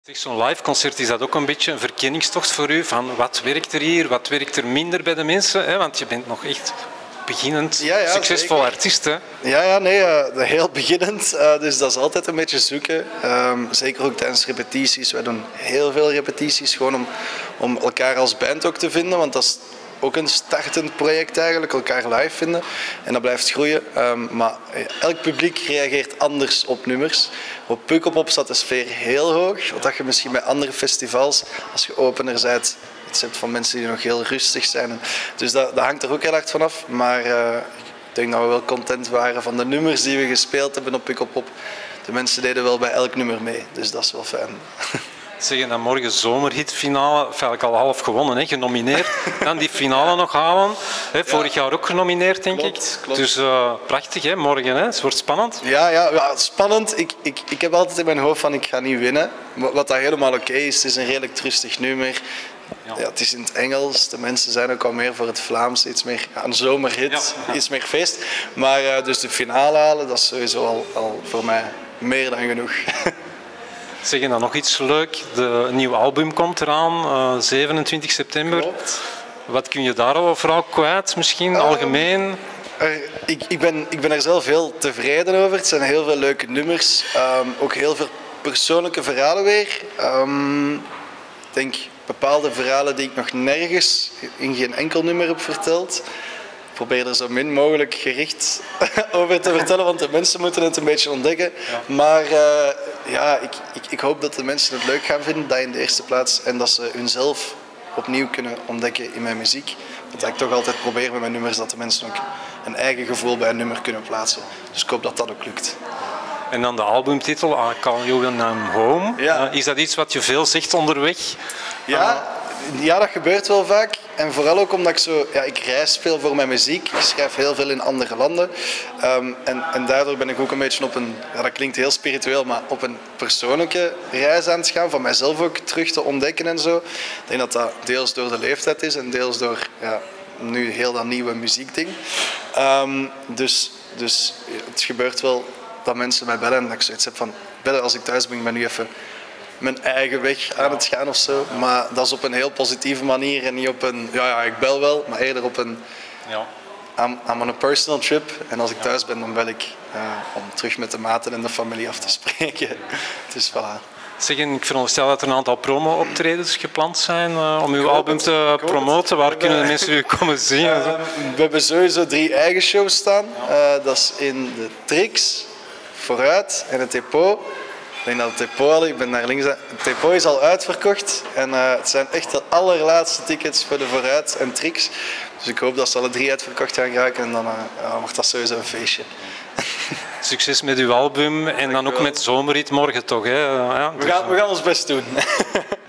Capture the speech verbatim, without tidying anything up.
Zeg, zo'n live concert, is dat ook een beetje een verkenningstocht voor u? Van wat werkt er hier, wat werkt er minder bij de mensen? Hè? Want je bent nog echt beginnend, ja, ja, succesvol zeker. artiest. Hè? Ja, ja, nee, uh, heel beginnend. Uh, dus dat is altijd een beetje zoeken. Um, zeker ook tijdens repetities. Wij doen heel veel repetities gewoon om, om elkaar als band ook te vinden. Want dat is ook een startend project eigenlijk, elkaar live vinden. En dat blijft groeien. Um, maar elk publiek reageert anders op nummers. Op Pukkelpop staat de sfeer heel hoog. Wat je misschien bij andere festivals, als je opener bent, iets hebt van mensen die nog heel rustig zijn. Dus dat, dat hangt er ook heel hard vanaf. Maar uh, ik denk dat we wel content waren van de nummers die we gespeeld hebben op Pukkelpop. De mensen deden wel bij elk nummer mee, dus dat is wel fijn. Zeggen dan morgen zomerhitfinale, eigenlijk al half gewonnen, hè, genomineerd. Dan die finale nog halen. Hè, vorig ja. jaar ook genomineerd, denk klopt, ik. Klopt. Dus uh, prachtig, hè, morgen. Hè. Het wordt spannend. Ja, ja, ja spannend. Ik, ik, ik heb altijd in mijn hoofd van ik ga niet winnen. Wat dat helemaal oké is. Het is een redelijk rustig nummer. Ja. Ja, het is in het Engels. De mensen zijn ook al meer voor het Vlaams. Iets meer ja, een zomerhit, ja, ja. iets meer feest. Maar uh, dus de finale halen, dat is sowieso al, al voor mij meer dan genoeg. Zeg, dan nog iets leuk. De nieuwe album komt eraan, uh, zevenentwintig september. Klopt. Wat kun je daar al vooral kwijt, misschien, um, algemeen? Er, ik, ik, ben, ik ben er zelf heel tevreden over. Het zijn heel veel leuke nummers. Um, ook heel veel persoonlijke verhalen weer. Um, ik denk bepaalde verhalen die ik nog nergens in geen enkel nummer heb verteld. Ik probeer er zo min mogelijk gericht over te vertellen, want de mensen moeten het een beetje ontdekken. Ja. Maar uh, ja, ik, ik, ik hoop dat de mensen het leuk gaan vinden, dat in de eerste plaats. En dat ze hunzelf opnieuw kunnen ontdekken in mijn muziek. Dat ik toch altijd probeer met mijn nummers, dat de mensen ook een eigen gevoel bij een nummer kunnen plaatsen. Dus ik hoop dat dat ook lukt. En dan de albumtitel, I Call You When I'm Home. Ja. Uh, is dat iets wat je veel zegt onderweg? Ja, uh, ja, dat gebeurt wel vaak. En vooral ook omdat ik zo... Ja, ik reis veel voor mijn muziek. Ik schrijf heel veel in andere landen. Um, en, en daardoor ben ik ook een beetje op een... Ja, dat klinkt heel spiritueel, maar op een persoonlijke reis aan het gaan. Van mijzelf ook terug te ontdekken en zo. Ik denk dat dat deels door de leeftijd is en deels door... Ja, nu heel dat nieuwe muziekding. Um, dus, dus het gebeurt wel dat mensen mij bellen en dat ik zoiets heb van... Bellen als ik thuis ben, ik ben nu even... mijn eigen weg aan het gaan of zo. Maar dat is op een heel positieve manier en niet op een... Ja, ja, ik bel wel, maar eerder op een... Ja. I'm, I'm on a personal trip. En als ik thuis ben, dan bel ik uh, om terug met de maten en de familie af te spreken. Dus voilà. Zeg, ik veronderstel dat er een aantal promo-optredens gepland zijn uh, om uw Klopt. album te Klopt. promoten. Waar kunnen de mensen u komen zien? Uh, we hebben sowieso drie eigen shows staan. Uh, dat is in de Trix, Vooruit en het Depot. Ik denk dat het Depot al, ik ben naar links. Het Depot is al uitverkocht en uh, het zijn echt de allerlaatste tickets voor de Vooruit en Trix. Dus ik hoop dat ze alle drie uitverkocht gaan raken en dan uh, ja, wordt dat sowieso een feestje. Succes met uw album en dan ook met Zomerhit morgen toch, hè? Ja, we, gaan, we gaan ons best doen.